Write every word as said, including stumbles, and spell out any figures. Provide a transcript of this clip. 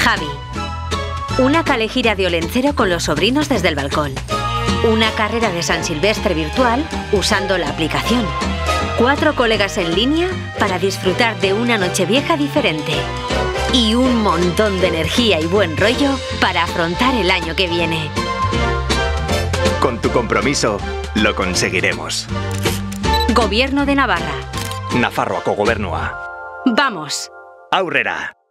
Javi. Una calejira de Olencero con los sobrinos desde el balcón. Una carrera de San Silvestre virtual usando la aplicación. Cuatro colegas en línea para disfrutar de una Nochevieja diferente. Y un montón de energía y buen rollo para afrontar el año que viene. Con tu compromiso, lo conseguiremos. Gobierno de Navarra. Nafarroako gobernua. ¡Vamos! Aurrera!